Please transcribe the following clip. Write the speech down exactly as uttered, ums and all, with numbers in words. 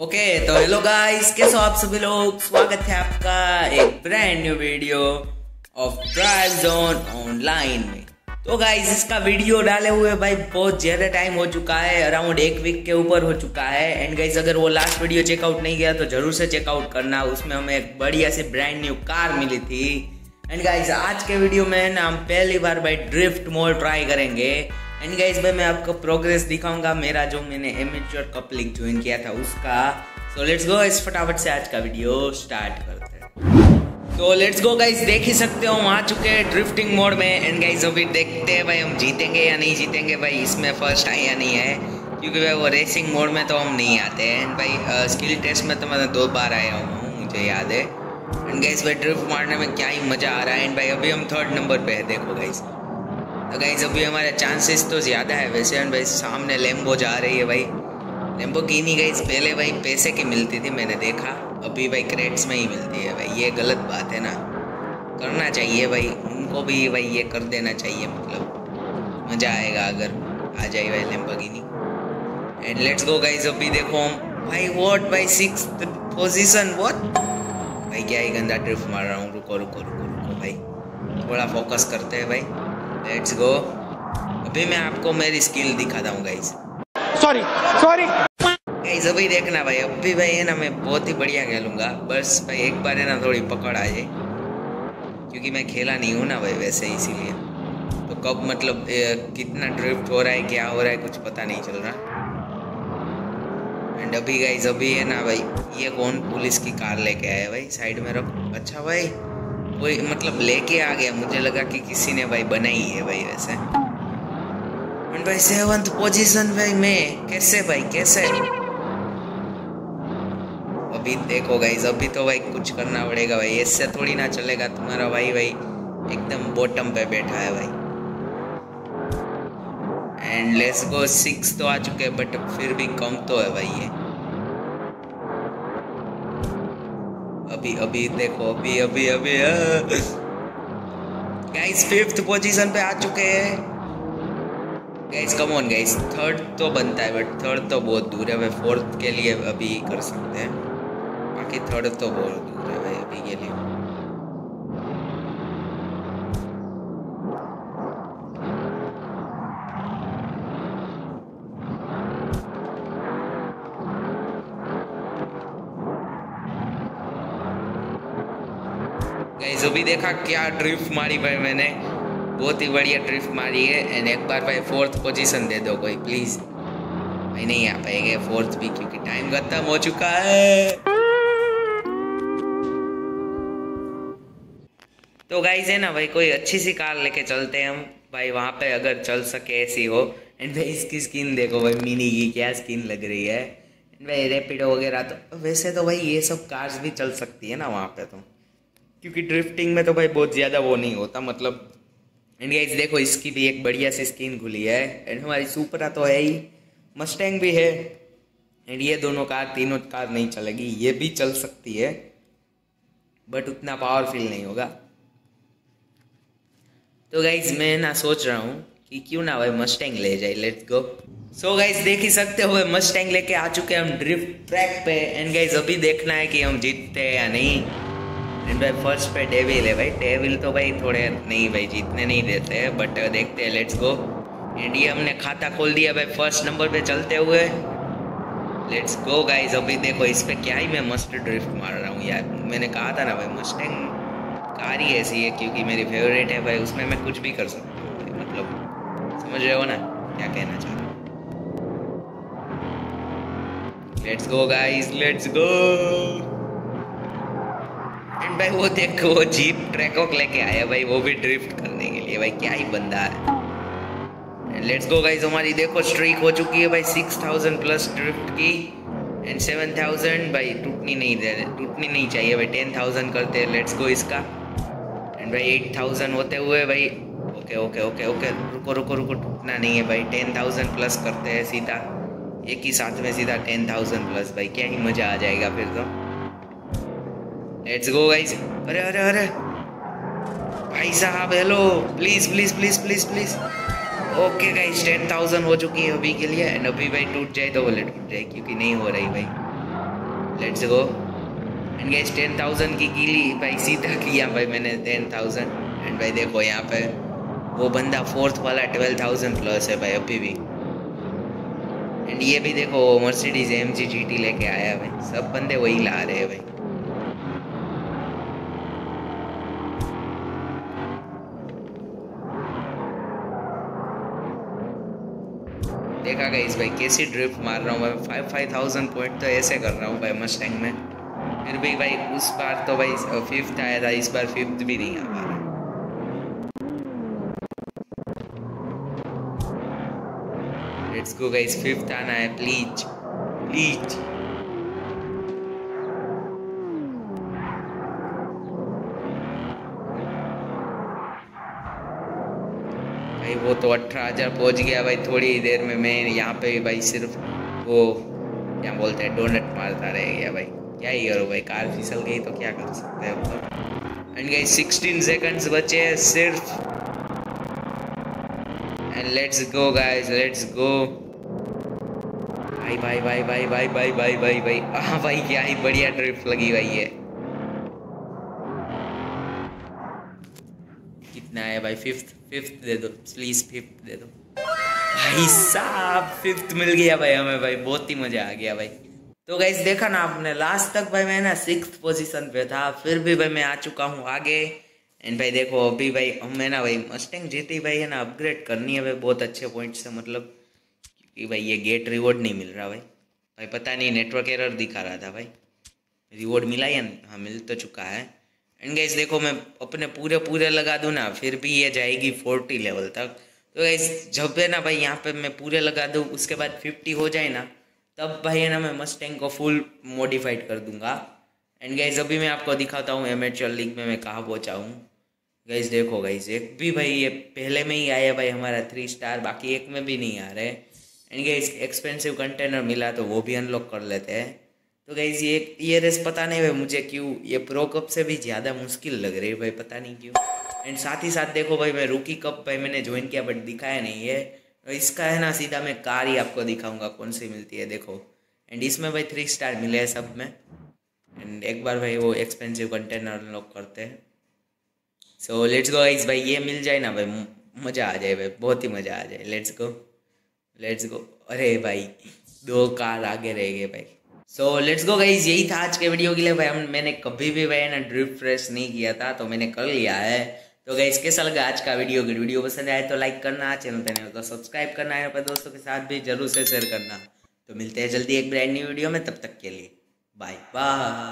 Okay तो hello guys, कैसे हो आप सभी लोग। स्वागत है आपका एक brand new video of trial zone online में। तो गाइस इसका वीडियो डाले हुए भाई बहुत ज्यादा टाइम हो चुका है, अराउंड एक वीक के ऊपर हो चुका है। एंड गाइस अगर वो लास्ट वीडियो चेकआउट नहीं किया तो जरूर से चेकआउट करना, उसमें हमें एक बढ़िया सी ब्रांड न्यू कार मिली थी। एंड गाइस आज के वीडियो में ना हम पहली बार भाई ड्रिफ्ट मोड ट्राई करेंगे। एंड गाइस भाई मैं आपको प्रोग्रेस दिखाऊंगा, मेरा जो मैंने एमेच्योर कपलिंग ज्वाइन किया था उसका। सो लेट्स गो, इस फटाफट से आज का वीडियो स्टार्ट करते हैं। तो लेट्स गो गाइस, देख ही सकते हो हम आ चुके हैं ड्रिफ्टिंग मोड में। एंड गाइस अभी देखते हैं भाई हम जीतेंगे या नहीं जीतेंगे, भाई इसमें फर्स्ट आए या नहीं है, क्योंकि भाई वो रेसिंग मोड में तो हम नहीं आते हैं। एंड भाई स्किल टेस्ट में तो मैं दो बार आया हूँ, मुझे याद है। एंड गाइस भाई ड्रिफ्ट मारने में क्या ही मज़ा आ रहा है। एंड भाई अभी हम थर्ड नंबर पे है, देखो गाइस। तो गाइस अभी हमारे चांसेस तो ज़्यादा है वैसे। एंड भाई सामने लेम्बो जा रही है भाई, लैम्बोर्गिनी गाइस पहले भाई पैसे की मिलती थी मैंने देखा, अभी भाई क्रेड्स में ही मिलती है भाई। ये गलत बात है ना, करना चाहिए भाई उनको भी भाई, ये कर देना चाहिए, मतलब मज़ा आएगा अगर आ जाए भाई Lamborghini. And let's go guys, अभी देखो हम भाई व्हाट भाई सिक्स पोजीशन व्हाट भाई, क्या ही गंदा ड्रिफ्ट मार रहा हूँ। रुको रुको रुको रुको भाई, थोड़ा फोकस करते हैं भाई। लेट्स गो, अभी मैं आपको मेरी स्किल दिखाता हूँ गाइस। सॉरी सॉरी गाइस अभी देखना भाई, अभी भाई है ना मैं बहुत ही बढ़िया खेलूंगा, बस भाई एक बार है ना थोड़ी पकड़ आ जाए, क्योंकि मैं खेला नहीं हूँ ना भाई वैसे, इसीलिए। तो कब मतलब ए, कितना ड्रिफ्ट हो रहा है क्या हो रहा है कुछ पता नहीं चल रहा। एंड अभी गाइस अभी है ना भाई, ये कौन पुलिस की कार लेके आया भाई, साइड में रखो। अच्छा भाई कोई मतलब लेके आ गया, मुझे लगा कि किसी ने भाई बनाई है भाई वैसे। एंड भाई सेवंथ पोजीशन भाई मैं, कैसे भाई कैसे। अभी देखो गाइस, अभी तो भाई कुछ करना पड़ेगा भाई, इससे थोड़ी ना चलेगा। तुम्हारा भाई भाई एकदम बॉटम पे बैठा है भाई। एंड लेट्स गो, सिक्स तो आ चुके हैं बट फिर भी कम तो है भाई ये। अभी अभी देखो, अभी अभी अभी गाइस फिफ्थ पोजीशन पे आ चुके हैं guys. Come on guys, third तो बनता है बट थर्ड तो बहुत दूर है भाई, फोर्थ के लिए अभी कर सकते हैं, बाकी थर्ड तो बहुत दूर है भाई अभी के लिए। गाइस अभी देखा क्या ड्रिफ्ट मारी भाई मैंने, बहुत ही बढ़िया ड्रिफ्ट मारी है। एंड एक बार भाई फोर्थ पोजीशन दे दो कोई प्लीज भाई, नहीं आ पाएंगे फोर्थ भी क्योंकि टाइम खत्म हो चुका है। तो गाइस है ना भाई, कोई अच्छी सी कार लेके चलते हैं हम भाई वहाँ पे, अगर चल सके ऐसी हो। एंड भाई इसकी स्किन देखो भाई, मिनी की क्या स्किन लग रही है। एंड भाई रैपिडो वगैरह तो वैसे तो भाई ये सब कार्स भी चल सकती है ना वहाँ पे, तो क्योंकि ड्रिफ्टिंग में तो भाई बहुत ज़्यादा वो नहीं होता मतलब। एंड गाइस देखो इसकी भी एक बढ़िया सी स्किन खुली है। एंड हमारी सुपरा तो है ही, मस्टैंग भी है। एंड ये दोनों कार, तीनों कार नहीं चलेगी, ये भी चल सकती है बट उतना पावरफुल नहीं होगा। तो गाइस मैं ना सोच रहा हूँ कि क्यों ना भाई मस्टैंग ले जाए। Let's go. सो गाइस देख ही सकते हो मस्टैंग लेके आ चुके हैं हम ड्रिफ्ट ट्रैक पे। एंड गाइस अभी देखना है कि हम जीतते हैं या नहीं। एंड भाई फर्स्ट पे डेविल है भाई, डेविल तो भाई थोड़े नहीं भाई जीतने नहीं देते हैं, बट देखते हैं। Let's go. एंड ये हमने खाता खोल दिया भाई फर्स्ट नंबर पे चलते हुए। लेट्स गो गाइस, अभी देखो इस पे क्या ही मैं मस्त ड्रिफ्ट मार रहा हूँ यार। मैंने कहा था ना भाई मस्टैंग कार ही ऐसी है क्योंकि मेरी फेवरेट है भाई, उसमें मैं कुछ भी कर सकता हूँ भाई, मतलब समझ रहे हो ना क्या कहना चाह रहा हूँ। Let's go guys, let's go. And भाई वो देखो वो जीप ट्रैकॉक लेके आया भाई, वो भी ड्रिफ्ट करने के लिए भाई, क्या ही बंदा है। लेट्स गो गाइस, हमारी देखो स्ट्रीक हो चुकी है भाई सिक्स थाउजेंड प्लस ड्रिफ्ट की। एंड सेवन थाउजेंड भाई टूटनी नहीं दे टूटनी नहीं चाहिए भाई, टेन थाउजेंड करते हैं। लेट्स गो इसका। एंड भाई एट थाउजेंड होते हुए भाई, ओके ओके ओके ओके रुको रुको रुको, टूटना नहीं है भाई, टेन थाउजेंड प्लस करते हैं सीधा, एक ही साथ में सीधा टेन थाउजेंड प्लस भाई, क्या ही मज़ा आ जाएगा फिर तो। Let's go guys. अरे अरे अरे भाई साहब hello, please please please please please. Okay guys ten thousand हो चुकी है अभी के लिए। एंड अभी भाई टूट जाए तो बोले टूट जाए, क्योंकि नहीं हो रही भाई। Let's go. And guys ten thousand की कीली भाई सीधा किया भाई मैंने टेन थाउजेंड। एंड भाई देखो यहाँ पे वो बंदा फोर्थ वाला ट्वेल्व थाउजेंड प्लस है भाई अभी भी। एंड ये भी देखो Mercedes M G G T लेके आया भाई, सब बंदे वही ला रहे हैं भाई। देखा गाइस भाई कैसी ड्रिफ्ट मार रहा हूँ भाई, फाइव फाइव थाउजेंड पॉइंट तो ऐसे कर रहा हूँ भाई मस्टैंग में। फिर भी भाई उस बार तो भाई फिफ्थ आया था, इस बार फिफ्थ भी नहीं आ पा रहा। लेट्स गो गाइस, फिफ्थ आना है प्लीज प्लीज। भाई वो तो अठारह हजार पहुँच गया भाई थोड़ी देर में। मैं यहाँ पे भाई सिर्फ वो क्या बोलते हैं डोनट मारता रह गया भाई। क्या ही करो भाई, कार फिसल गई तो क्या कर सकते हैं तो। एंड गाइस सिक्सटीन सेकंड्स बचे हैं सिर्फ। And let's go guys, let's go. भाई भाई भाई भाई भाई भाई भाई भाई भाई हाँ भाई क्या ही बढ़िया ड्रिफ्ट लगी भाई है। कितना है भाई? फिफ्थ फिफ्थ दे दो प्लीज, फिफ्थ दे दो भाई साहब। फिफ्थ मिल गया भाई हमें भाई, बहुत ही मजा आ गया भाई। तो गाइस देखा ना आपने लास्ट तक भाई मैं ना सिक्स्थ पोजीशन पे था, फिर भी भाई मैं आ चुका हूँ आगे। एंड भाई देखो अभी भाई हमें ना भाई मस्टैंग जीती भाई है ना अपग्रेड करनी है भाई बहुत अच्छे पॉइंट से, मतलब क्योंकि भाई ये गेट रिवॉर्ड नहीं मिल रहा भाई। भाई पता नहीं नेटवर्क एरर दिखा रहा था भाई। रिवॉर्ड मिला या हाँ मिल तो चुका है। एंड गाइस देखो मैं अपने पूरे पूरे लगा दूँ ना फिर भी ये जाएगी फोर्टी लेवल तक। तो गाइस जब है ना भाई यहाँ पे मैं पूरे लगा दूँ उसके बाद फिफ्टी हो जाए ना तब भाई है ना मैं मस्टैंग को फुल मॉडिफाइड कर दूंगा। एंड गाइस अभी मैं आपको दिखाता हूँ एमेचर लीग में मैं कहाँ पहुँचा हूँ। गाइस देखो गाइस एक भी भाई ये पहले में ही आया भाई हमारा थ्री स्टार, बाकी एक में भी नहीं आ रहे। एंड गाइस एक्सपेंसिव कंटेनर मिला तो वो भी अनलॉक कर लेते हैं। तो गाइस ये ये रेस पता नहीं भाई मुझे क्यों ये प्रो कप से भी ज़्यादा मुश्किल लग रही है भाई, पता नहीं क्यों। एंड साथ ही साथ देखो भाई मैं रूकी कप भाई मैंने ज्वाइन किया बट दिखाया नहीं है। इसका है ना सीधा मैं कार ही आपको दिखाऊंगा कौन सी मिलती है देखो। एंड इसमें भाई थ्री स्टार मिले हैं सब में। एंड एक बार भाई वो एक्सपेंसिव कंटेनर अनलॉक करते हैं। सो लेट्स गो गाइस, भाई ये मिल जाए ना भाई मज़ा आ जाए भाई, बहुत ही मज़ा आ जाए। Let's go let's go. अरे भाई दो कार आगे रह गए भाई। सो लेट्स गो गाइस, यही था आज के वीडियो के लिए भाई। हम मैंने कभी भी भाई ना ड्रिफ्ट रेस नहीं किया था तो मैंने कर लिया है। तो गाइस कैसा लगा आज का वीडियो? अगर वीडियो पसंद आए तो लाइक करना, चैनल पे नहीं हो तो सब्सक्राइब करना है, अपने दोस्तों के साथ भी जरूर से शेयर करना। तो मिलते हैं जल्दी एक ब्रांड न्यू वीडियो में, तब तक के लिए बाय बाय।